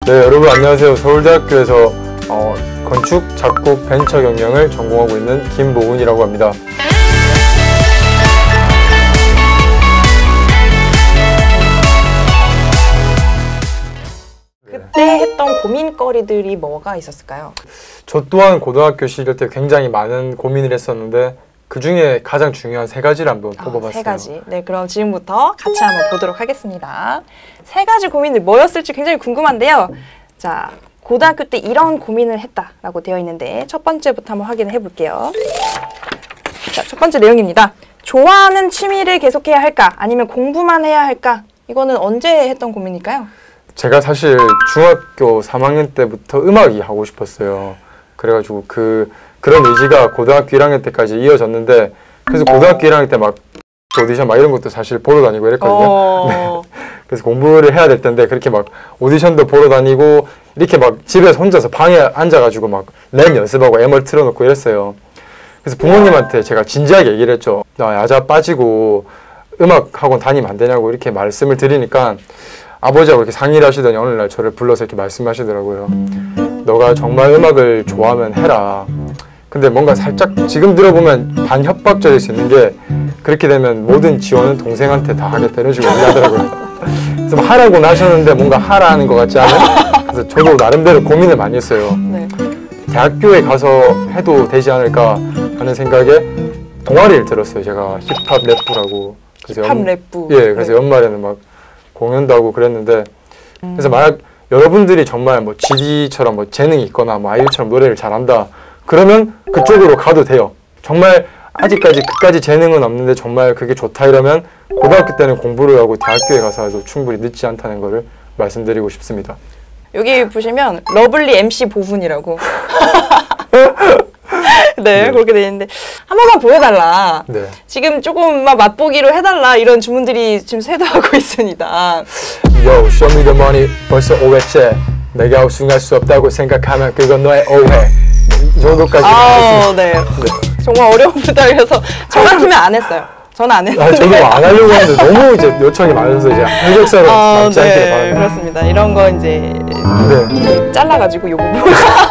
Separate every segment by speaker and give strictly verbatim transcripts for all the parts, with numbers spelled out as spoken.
Speaker 1: 네, 여러분 안녕하세요. 서울대학교에서 어, 건축, 작곡, 벤처 경영을 전공하고 있는 김보은이라고 합니다.
Speaker 2: 그때 했던 고민거리들이 뭐가 있었을까요?
Speaker 1: 저 또한 고등학교 시절 때 굉장히 많은 고민을 했었는데 그 중에 가장 중요한 세 가지를 한번 뽑아봤어요.
Speaker 2: 아, 세 가지. 네, 그럼 지금부터 같이 한번 보도록 하겠습니다. 세 가지 고민들 뭐였을지 굉장히 궁금한데요. 자, 고등학교 때 이런 고민을 했다라고 되어 있는데 첫 번째부터 한번 확인을 해볼게요. 자, 첫 번째 내용입니다. 좋아하는 취미를 계속해야 할까? 아니면 공부만 해야 할까? 이거는 언제 했던 고민일까요?
Speaker 1: 제가 사실 중학교 삼 학년 때부터 음악이 하고 싶었어요. 그래가지고 그 그런 의지가 고등학교 일 학년 때까지 이어졌는데 그래서 고등학교 일 학년 때 막 오디션 막 이런 것도 사실 보러 다니고 이랬거든요.
Speaker 2: 어...
Speaker 1: 네. 그래서 공부를 해야 될 텐데 그렇게 막 오디션도 보러 다니고 이렇게 막 집에서 혼자서 방에 앉아가지고 막 랩 연습하고 엠을 틀어놓고 이랬어요. 그래서 부모님한테 제가 진지하게 얘기를 했죠. 나 야자 빠지고 음악학원 다니면 안 되냐고 이렇게 말씀을 드리니까 아버지하고 이렇게 상의를 하시더니 어느 날 저를 불러서 이렇게 말씀하시더라고요. 너가 정말 음악을 좋아하면 해라. 근데 뭔가 살짝 지금 들어보면 반협박적일 수 있는 게 그렇게 되면 모든 지원은 동생한테 다 하겠다 이런 식으로 얘기하더라고요. 그래서 뭐 하라고는 하셨는데 뭔가 하라는 것 같지 않아요? 그래서 저도 나름대로 고민을 많이 했어요.
Speaker 2: 네.
Speaker 1: 대학교에 가서 해도 되지 않을까 하는 생각에 동아리를 들었어요. 제가 힙합 랩부라고. 그래서
Speaker 2: 힙합
Speaker 1: 연,
Speaker 2: 랩부.
Speaker 1: 예, 그래서 네. 연말에는 막 공연도 하고 그랬는데 음. 그래서 만약 여러분들이 정말 뭐 지디처럼 뭐 재능이 있거나 뭐 아이유처럼 노래를 잘한다 그러면 그쪽으로 가도 돼요. 정말 아직까지 그까지 재능은 없는데 정말 그게 좋다 이러면 고등학교 때는 공부를 하고 대학교에 가서 해도 충분히 늦지 않다는 거를 말씀드리고 싶습니다.
Speaker 2: 여기 보시면 러블리 엠씨 보훈이라고 네, 네, 그렇게 돼 있는데 한 번만 보여달라. 네. 지금 조금만 맛보기로 해달라 이런 주문들이 지금 쇄도하고 있습니다.
Speaker 1: Yo, show me the money. 벌써 오 회째. 내가 우승할 수 없다고 생각하면 그건 너의 오해. 이 정도까지.
Speaker 2: 아, 네. 네. 정말 어려운 부탁이라서 저 같으면 안 했어요. 저는 안 했는데.
Speaker 1: 아, 저도 안 하려고 하는데 너무 이제 요청이 많아서 이제 한적사로
Speaker 2: 아,
Speaker 1: 남지
Speaker 2: 네,
Speaker 1: 않기를 바랍니다.
Speaker 2: 그렇습니다. 이런 거 이제
Speaker 1: 네.
Speaker 2: 잘라가지고 요 부분.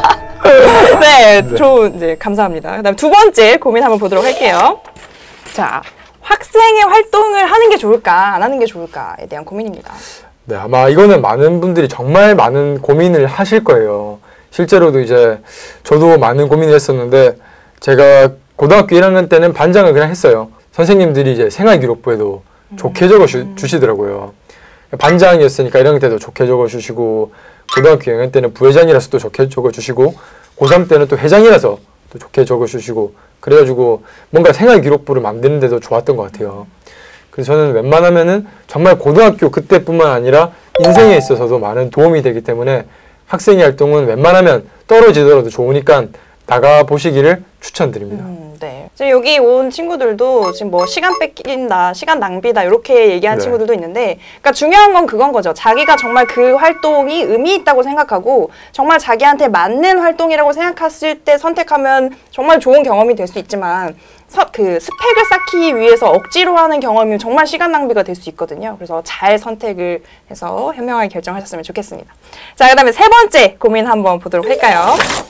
Speaker 2: 네, 네, 좋은 이제 감사합니다. 그다음 두 번째 고민 한번 보도록 할게요. 자, 학생의 활동을 하는 게 좋을까, 안 하는 게 좋을까에 대한 고민입니다.
Speaker 1: 네, 아마 이거는 많은 분들이 정말 많은 고민을 하실 거예요. 실제로도 이제 저도 많은 고민을 했었는데 제가 고등학교 일 학년 때는 반장을 그냥 했어요. 선생님들이 이제 생활기록부에도 음. 좋게 적어 주, 주시더라고요. 반장이었으니까 일 학년 때도 좋게 적어 주시고 고등학교 이 학년 때는 부회장이라서 또 좋게 적어 주시고 고삼 때는 또 회장이라서 또 좋게 적어 주시고 그래가지고 뭔가 생활기록부를 만드는 데도 좋았던 것 같아요. 그래서 저는 웬만하면은 정말 고등학교 그때뿐만 아니라 인생에 있어서도 많은 도움이 되기 때문에 학생의 활동은 웬만하면 떨어지더라도 좋으니까 나가보시기를 추천드립니다.
Speaker 2: 음, 네. 지금 여기 온 친구들도 지금 뭐 시간 뺏긴다, 시간 낭비다 이렇게 얘기한 네. 친구들도 있는데 그러니까 중요한 건 그건 거죠. 자기가 정말 그 활동이 의미 있다고 생각하고 정말 자기한테 맞는 활동이라고 생각했을 때 선택하면 정말 좋은 경험이 될 수 있지만 서, 그 스펙을 쌓기 위해서 억지로 하는 경험이면 정말 시간 낭비가 될 수 있거든요. 그래서 잘 선택을 해서 현명하게 결정하셨으면 좋겠습니다. 자, 그 다음에 세 번째 고민 한번 보도록 할까요?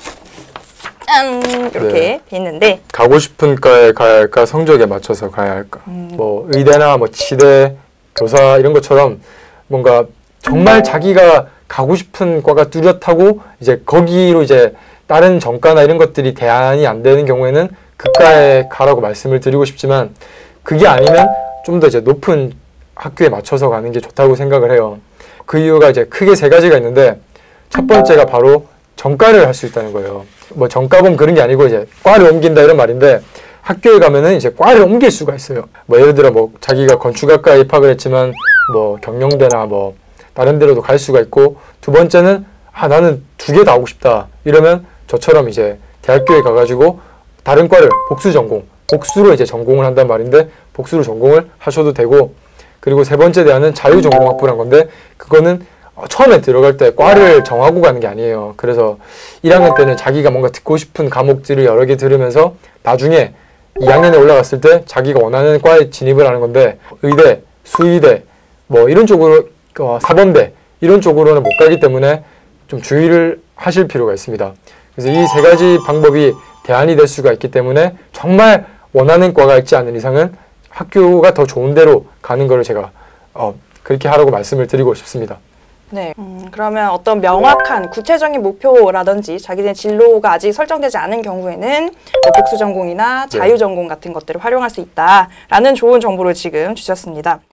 Speaker 2: 짠! 이렇게 네. 돼 있는데
Speaker 1: 가고 싶은 과에 가야 할까? 성적에 맞춰서 가야 할까? 음. 뭐 의대나 뭐 치대, 교사 이런 것처럼 뭔가 정말 자기가 가고 싶은 과가 뚜렷하고 이제 거기로 이제 다른 전과나 이런 것들이 대안이 안 되는 경우에는 그 과에 가라고 말씀을 드리고 싶지만 그게 아니면 좀 더 이제 높은 학교에 맞춰서 가는 게 좋다고 생각을 해요. 그 이유가 이제 크게 세 가지가 있는데 첫 번째가 바로 전과를 할 수 있다는 거예요. 뭐 전과범 그런 게 아니고 이제 과를 옮긴다 이런 말인데 학교에 가면은 이제 과를 옮길 수가 있어요. 뭐 예를 들어 뭐 자기가 건축학과에 입학을 했지만 뭐 경영대나 뭐 다른 데로도 갈 수가 있고 두 번째는 아 나는 두 개 다 하고 싶다 이러면 저처럼 이제 대학교에 가가지고 다른 과를 복수 전공, 복수로 이제 전공을 한단 말인데 복수로 전공을 하셔도 되고 그리고 세 번째 대안은 자유전공학부란 건데 그거는 처음에 들어갈 때 과를 정하고 가는 게 아니에요. 그래서 일 학년 때는 자기가 뭔가 듣고 싶은 과목들을 여러 개 들으면서 나중에 이 학년에 올라갔을 때 자기가 원하는 과에 진입을 하는 건데 의대, 수의대 뭐 이런 쪽으로 어, 사범대 이런 쪽으로는 못 가기 때문에 좀 주의를 하실 필요가 있습니다. 그래서 이 세 가지 방법이 대안이 될 수가 있기 때문에 정말 원하는 과가 있지 않은 이상은 학교가 더 좋은 데로 가는 거를 제가 어, 그렇게 하라고 말씀을 드리고 싶습니다.
Speaker 2: 네. 음, 그러면 어떤 명확한 구체적인 목표라든지 자기네 진로가 아직 설정되지 않은 경우에는 뭐 복수 전공이나 자유 전공 같은 것들을 활용할 수 있다라는 좋은 정보를 지금 주셨습니다.